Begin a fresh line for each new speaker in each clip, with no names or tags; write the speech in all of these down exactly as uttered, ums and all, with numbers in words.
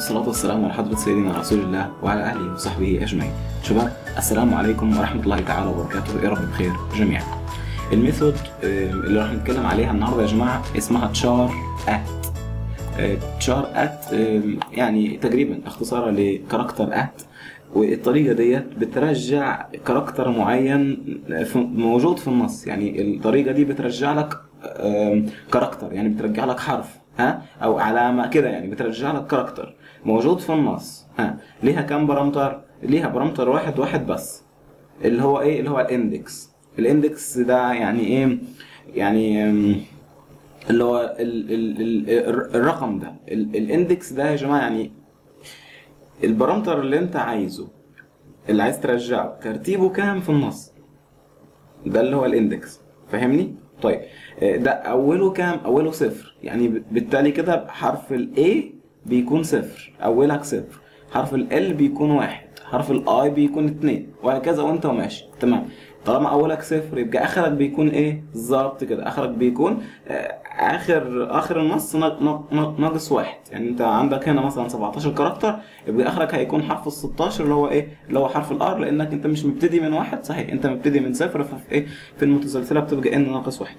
والصلاة والسلام على حضرة سيدنا رسول الله وعلى أهله وصحبه أجمعين. شباب السلام عليكم ورحمة الله تعالى وبركاته، يا رب بخير جميعا. الميثود اللي راح نتكلم عليها النهارده يا جماعة اسمها تشار ات. تشار ات يعني تقريبا اختصارها لكاركتر ات، والطريقة ديت بترجع كاركتر معين موجود في النص. يعني الطريقة دي بترجع لك كاركتر، يعني بترجع لك حرف ها او علامة كده، يعني بترجع لك كاركتر موجود في النص. ها ليها كام بارامتر؟ ليها بارامتر واحد واحد بس، اللي هو ايه؟ اللي هو الاندكس. الاندكس ده يعني ايه؟ يعني اللي هو ال ال ال الرقم ده. الاندكس ده يا جماعة يعني البارامتر اللي انت عايزه، اللي عايز ترجعه ترتيبه كام في النص، ده اللي هو الاندكس. فاهمني؟ طيب ده اوله كام؟ اوله صفر، يعني بالتالي كده حرف ال A بيكون صفر، اولك صفر. حرف ال L بيكون واحد، حرف ال I بيكون اتنين، وهكذا وانت وماشي. تمام. طالما اولك صفر يبقى اخرك بيكون ايه بالظبط كده؟ اخرك بيكون اخر اخر النص ناقص واحد. يعني انت عندك هنا مثلا سبعتاشر كاركتر، يبقى اخرك هيكون حرف ال ستاشر اللي هو ايه؟ اللي هو حرف الار، لانك انت مش مبتدي من واحد. صحيح انت مبتدي من صفر، ففي ايه؟ في المتسلسله بتبقى ان ناقص واحد.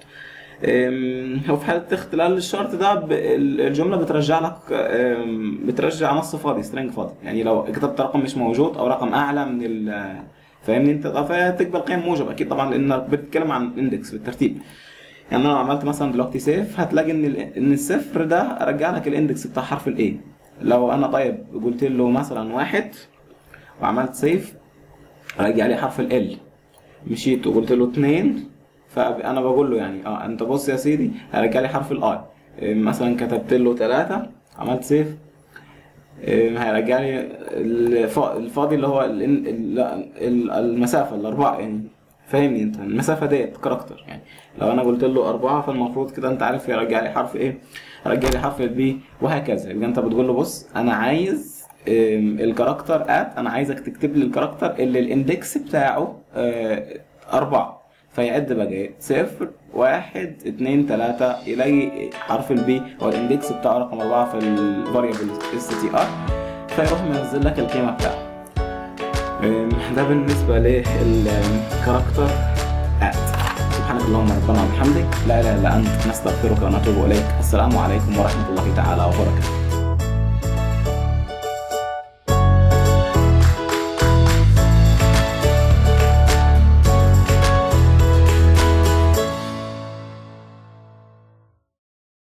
هو في حاله اختلال الشرط ده الجمله بترجع لك بترجع نص فاضي، سترينج فاضي. يعني لو كتبت رقم مش موجود او رقم اعلى من ال فاهمني انت؟ فتقبل قيم موجب اكيد طبعا، لانك بتتكلم عن الاندكس بالترتيب. يعني انا لو عملت مثلا دلوقتي سيف هتلاقي ان ان الصفر ده رجع لك الاندكس بتاع حرف الاي. لو انا طيب قلت له مثلا واحد وعملت سيف رجع لي حرف ال. مشيت وقلت له اتنين، فانا بقول له يعني اه انت بص يا سيدي هرجع لي حرف الاي. مثلا كتبت له تلاتة عملت سيف هيرجع لي الفاضي اللي هو المسافه الاربعه. يعني فاهمني انت؟ المسافه ديت كاركتر. يعني لو انا قلت له اربعه فالمفروض كده انت عارف يرجع لي حرف ايه؟ يرجع لي حرف البي، وهكذا. يبقى انت بتقول له بص انا عايز الكاركتر ات، انا عايزك تكتب لي الكاركتر اللي الاندكس بتاعه اربعه. فيعد بقى ايه؟ صفر واحد اتنين تلاتة، يلاقي حرف البي هو الاندكس بتاعه رقم اربعة في الفاريبل اس تي ار، فيروح منزل لك القيمة بتاعه. ده بالنسبة للكاركتر ات. سبحانك اللهم ربنا وبحمدك، لا اله الا انت، نستغفرك ونتوب اليك. السلام عليكم ورحمة الله تعالى وبركاته.